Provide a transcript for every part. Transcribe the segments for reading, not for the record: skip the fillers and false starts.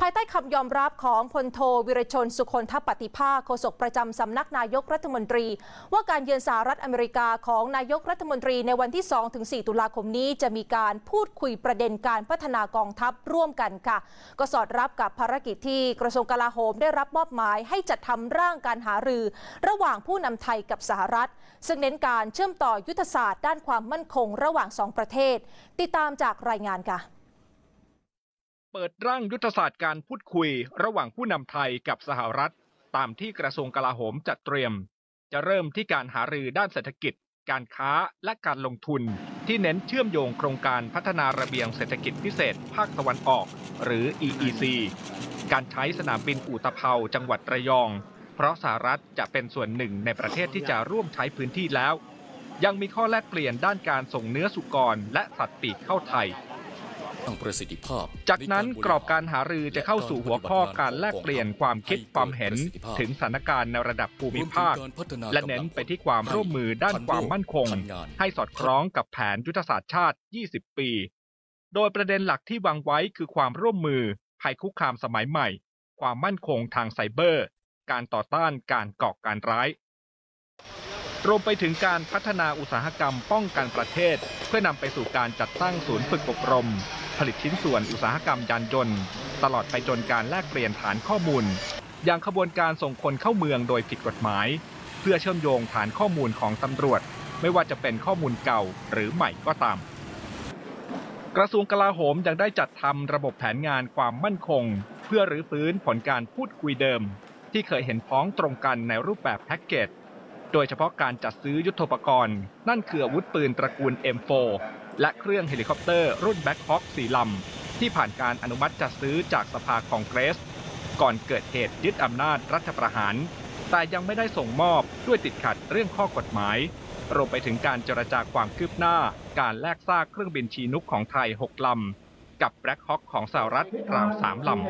ภายใต้คำยอมรับของพลโทวิรชนสุคนทปฏิภาคโฆษกประจำสำนักนายกรัฐมนตรีว่าการเยือนสหรัฐอเมริกาของนายกรัฐมนตรีในวันที่ 2-4 ตุลาคมนี้จะมีการพูดคุยประเด็นการพัฒนากองทัพร่วมกันค่ะก็สอดรับกับภารกิจที่กระทรวงกลาโหมได้รับมอบหมายให้จัดทำร่างการหารือระหว่างผู้นำไทยกับสหรัฐซึ่งเน้นการเชื่อมต่อยุทธศาสตร์ด้านความมั่นคงระหว่าง2ประเทศติดตามจากรายงานค่ะเปิดร่างยุทธศาสตร์การพูดคุยระหว่างผู้นำไทยกับสหรัฐตามที่กระทรวงกลาโหมจัดเตรียมจะเริ่มที่การหารือด้านเศรษฐกิจการค้าและการลงทุนที่เน้นเชื่อมโยงโครงการพัฒนาระเบียงเศรษฐกิจพิเศษภาคตะวันออกหรือ EEC การใช้สนามบินอุตภเปาจังหวัดระยองเพราะสหรัฐจะเป็นส่วนหนึ่งในประเทศที่จะร่วมใช้พื้นที่แล้วยังมีข้อแลกเปลี่ยนด้านการส่งเนื้อสุกรและสัตว์ปีกเข้าไทยจากนั้นกรอบการหารือจะเข้าสู่หัวข้อการแลกเปลี่ยนความคิดความเห็นถึงสถานการณ์ในระดับภูมิภาคและเน้นไปที่ความร่วมมือด้านความมั่นคงให้สอดคล้องกับแผนยุทธศาสตร์ชาติ 20 ปี โดยประเด็นหลักที่วางไว้คือความร่วมมือภัยคุกคามสมัยใหม่ความมั่นคงทางไซเบอร์การต่อต้านการก่อการร้ายรวมไปถึงการพัฒนาอุตสาหกรรมป้องกันประเทศเพื่อนำไปสู่การจัดตั้งศูนย์ฝึกอบรมผลิตชิ้นส่วนอุตสาหกรรมยานยนต์ตลอดไปจนการแลกเปลี่ยนฐานข้อมูลอย่างขบวนการส่งคนเข้าเมืองโดยผิดกฎหมายเพื่อเชื่อมโยงฐานข้อมูลของตำรวจไม่ว่าจะเป็นข้อมูลเก่าหรือใหม่ก็ตามกระทรวงกลาโหมยังได้จัดทำระบบแผนงานความมั่นคงเพื่อรื้อฟื้นผลการพูดคุยเดิมที่เคยเห็นพ้องตรงกันในรูปแบบแพ็กเกจโดยเฉพาะการจัดซื้อยุทโธปกรณ์นั่นคืออาวุธปืนตระกูล M4 และเครื่องเฮลิคอปเตอร์รุ่น Black Hawk 4 ลำที่ผ่านการอนุมัติจัดซื้อจากสภาคองเกรสก่อนเกิดเหตุยึดอำนาจรัฐประหารแต่ยังไม่ได้ส่งมอบด้วยติดขัดเรื่องข้อกฎหมายรวมไปถึงการเจรจาความคืบหน้าการแลกซากเครื่องบินชีนุกของไทย 6 ลำกับ Black Hawk ของสหรัฐราว 3 ลำ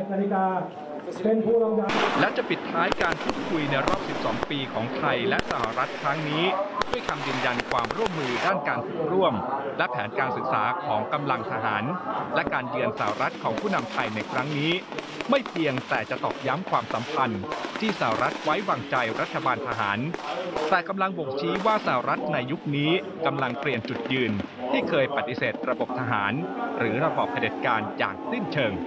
และจะปิดท้ายการพูดคุยในรอบ 12 ปีของไทยและสหรัฐครั้งนี้ด้วยคำยืนยันความร่วมมือด้านการฝึกร่วมและแผนการศึกษาของกำลังทหารและการเยือนสหรัฐของผู้นำไทยในครั้งนี้ไม่เพียงแต่จะตอกย้ำความสัมพันธ์ที่สหรัฐไว้วางใจรัฐบาลทหารแต่กำลังบ่งชี้ว่าสหรัฐในยุคนี้กำลังเปลี่ยนจุดยืนที่เคยปฏิเสธระบบทหารหรือระบอบเผด็จการอย่างสิ้นเชิง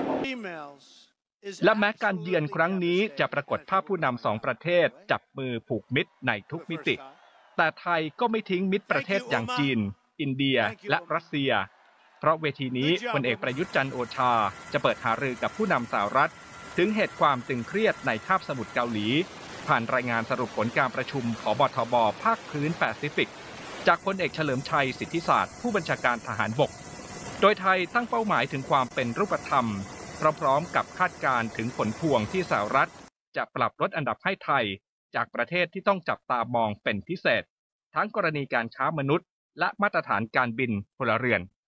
และแม้การเยือนครั้งนี้จะปรากฏภาพผู้นำสองประเทศจับมือผูกมิตรในทุกมิติแต่ไทยก็ไม่ทิ้งมิตรประเทศอย่างจีนอินเดียและรัสเซียเพราะเวทีนี้พลเอกประยุทธ์จันทร์โอชาจะเปิดหารือกับผู้นำสหรัฐถึงเหตุความตึงเครียดในคาบสมุทรเกาหลีผ่านรายงานสรุปผลการประชุมผบทบภาคพื้นแปซิฟิกจากพลเอกเฉลิมชัยสิทธิศาสตร์ผู้บัญชาการทหารบกโดยไทยตั้งเป้าหมายถึงความเป็นรูปธรรมพร้อมกับคาดการณ์ถึงผลพวงที่สหรัฐจะปรับลดอันดับให้ไทยจากประเทศที่ต้องจับตามองเป็นพิเศษทั้งกรณีการค้ามนุษย์และมาตรฐานการบินพลเรือน